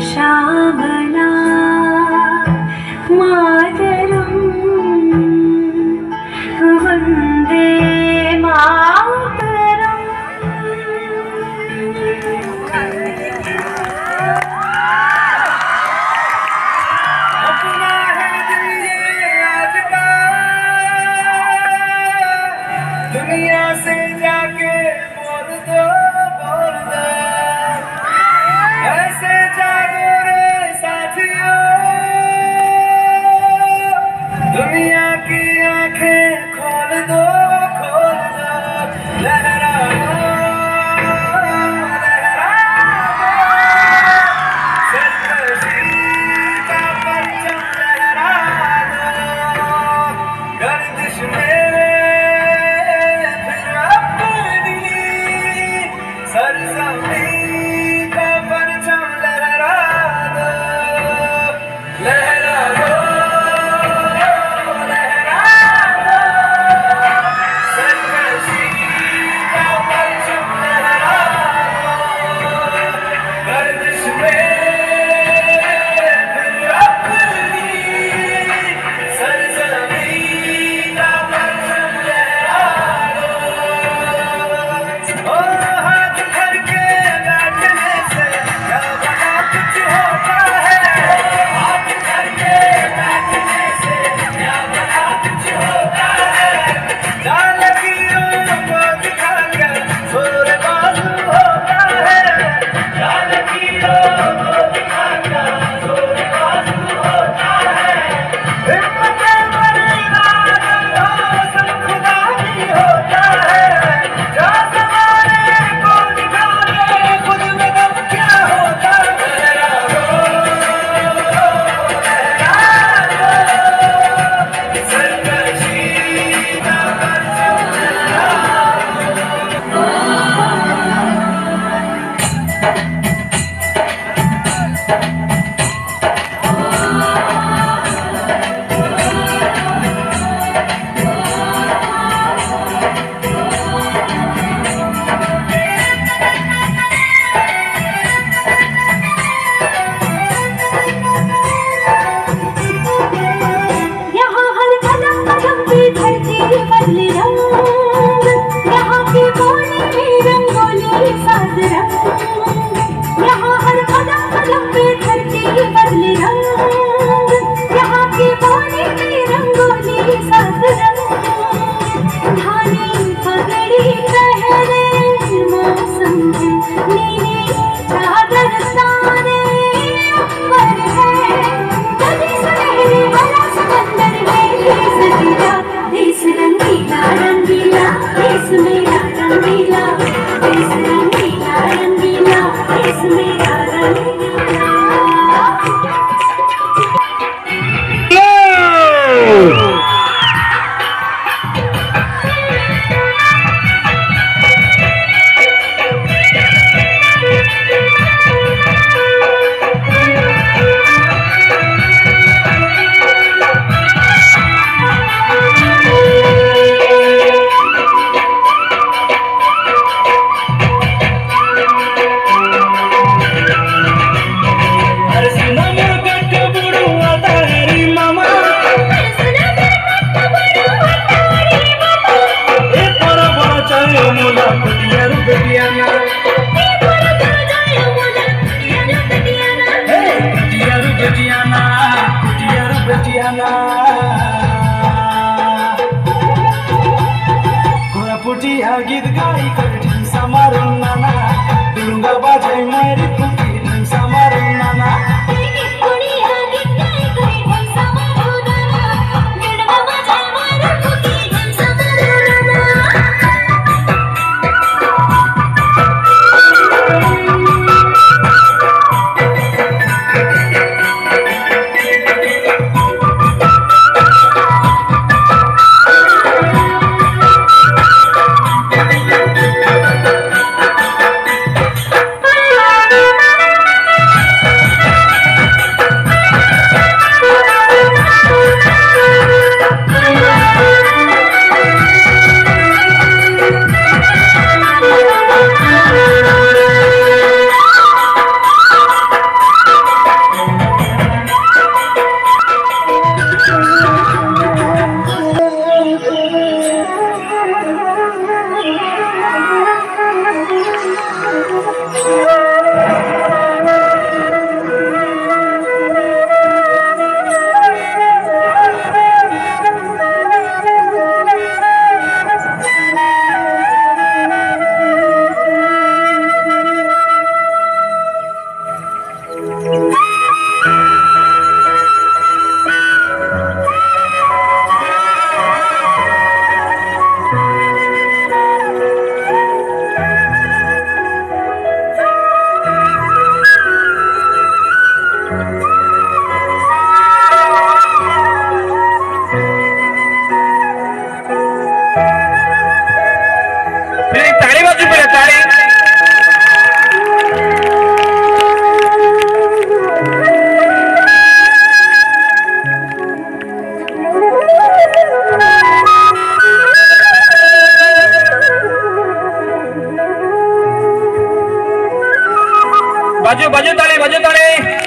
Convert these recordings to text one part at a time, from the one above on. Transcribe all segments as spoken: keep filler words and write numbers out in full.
श्यामला मातरम् वन्दे मातरम्। अपना है दिल ये आज का, दुनिया से जाके बोल दो बोल दो, ऐसे जागो रे साथियों, दुनिया की आंखें खोल दो खोल दो। लहराओ लहराओ, सरकशी का परचम लहरा दो, गर्दिश में फिर अपनी सरजमीं का परचम लहरा दो। लहरा दो Oh बाजू बाजू ताली बाजू ताली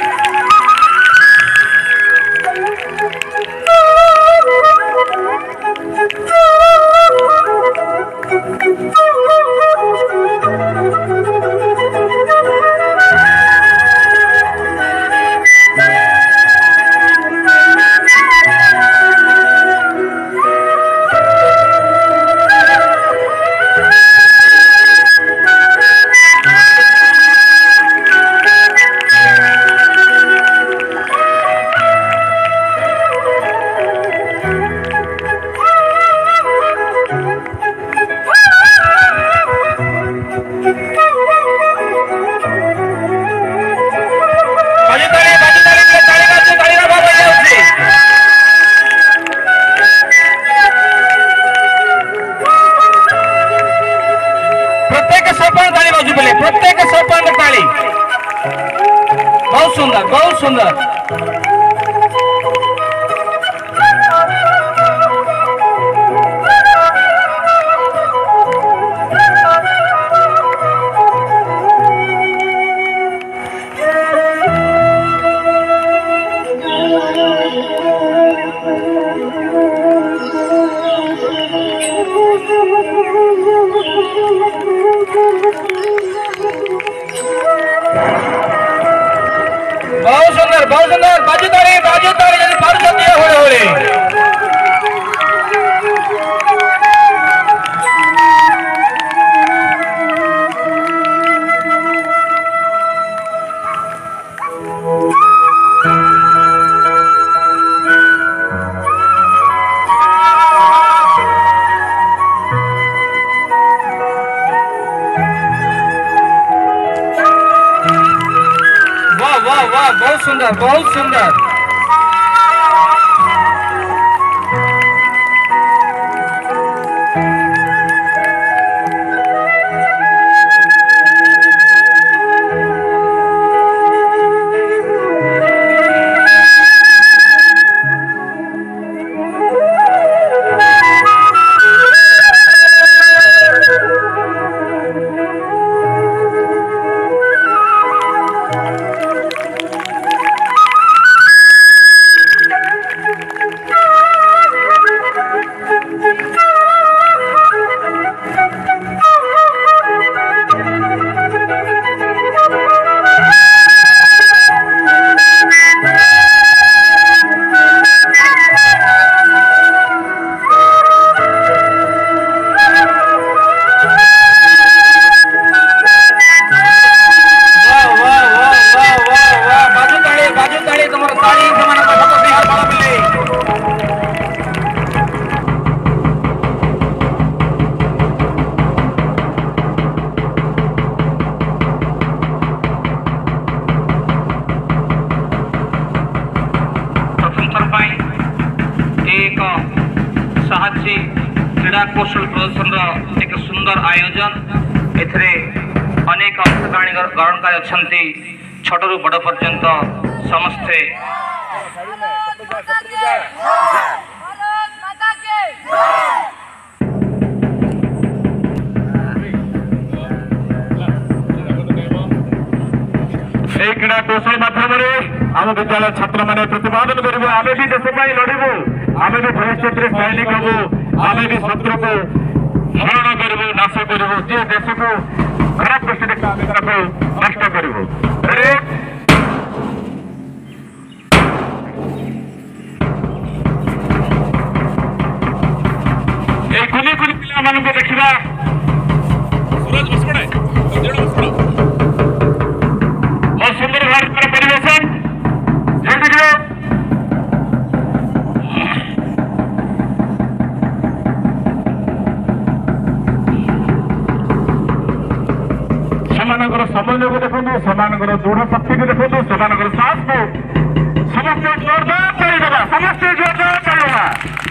प्रत्येक सोपान ताली बहुत सुंदर बहुत सुंदर बहुत सुंदर बहुत सुंदर बाजू ताली बाजू ताली जल्दी बाजू चल दिया होले होले वाह वाह बहुत सुंदर बहुत सुंदर साहसी क्रीड़ा कौशल प्रदर्शन एक सुंदर आयोजन एथरे अनेक अंशग्रहणी ग्रहणकारी अच्छा छोट रु बड़ पर्यंत समस्ते क्रीड़ा कौशल माध्यम आम विद्यालय छात्र मैंने प्रतिपादन करूँ आम भी देश लड़ू आम भी भविष्य में सैनिक हबू आम भी शत्रु को हरण करूँ नाश करूँ जे देश को खराब दृष्टि नष्ट करूँ कुनि कुनि पिला मान देखा बहुत सुंदर भारत परिवेश को देखो से दृढ़ शक्ति को देखो से साहस को समस्त जोरदार चलिए समस्त जोरदार चलिए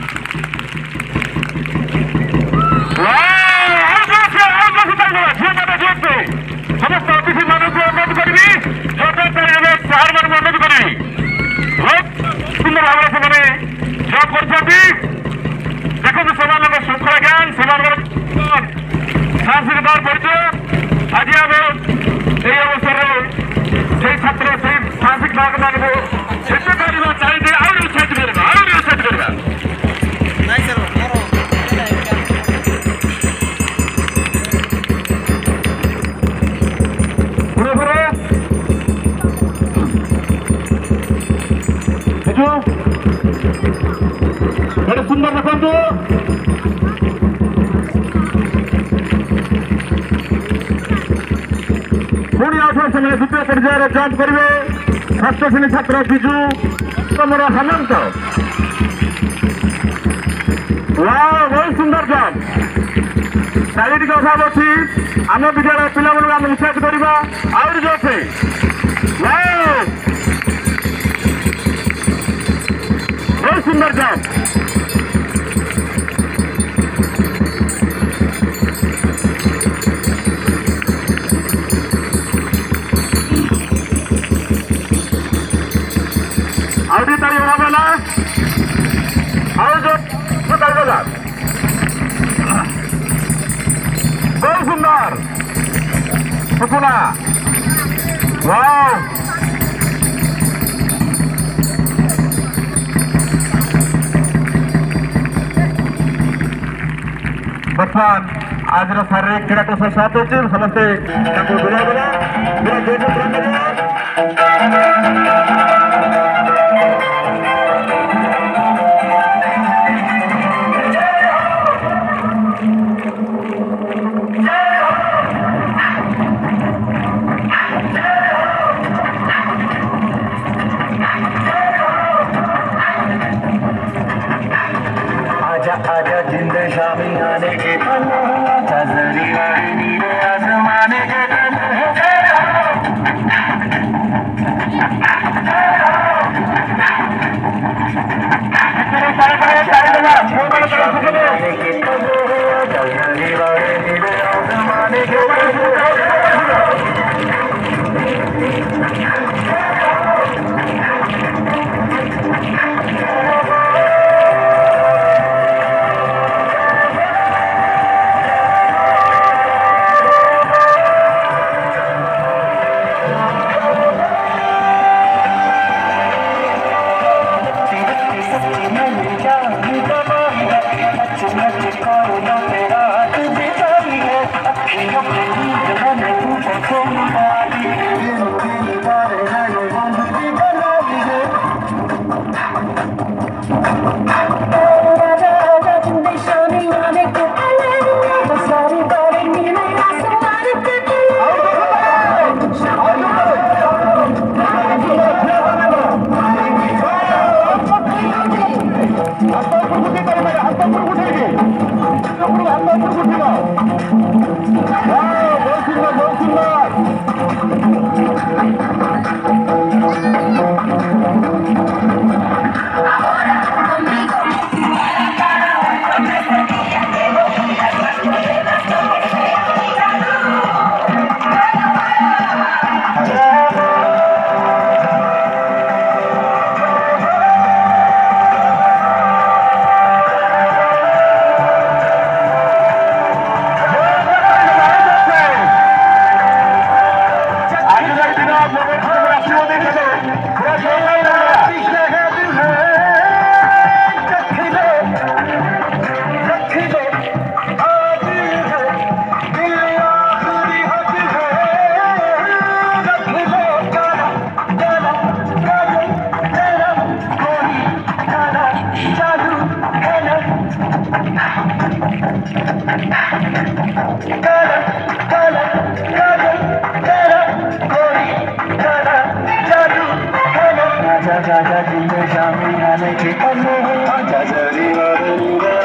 समस्त अतिथि मानक अनुरोध करी जोरदार चलिए चार मान अनुरोध करी बहुत सुंदर भाव से जब कर देखो श्रृंखला ज्ञान से सांस्कृतिक परिचय आज आम यही अवसर से छात्र से साहसिक भाग मान जिते पार चाहिए आउरी उत्साहित करवा आउरी उत्साहित करवा बड़े सुंदर देखो पुणी आठ समय द्वितीय पर्यायर जंप करेंगे षष्ठ श्रेणी छात्र बिजु तुमर हेमंत बहुत सुंदर जंप शारीरिक अभाव अच्छी आम विद्यालय पिला आम उत्साहित करवा आउरी जो से बहुत सुंदर जंप आउरी तारी होना और जो बहुत सुंदर सुकुना वाह बर्तमान आज शारीरिक क्रीड़ा कौशल साथ होती समस्ते विदा आजा जिंद शामी आने के आजा जरी वाली नीले आसमाने के आजा जिंद शामी आने के आजा जरी वाली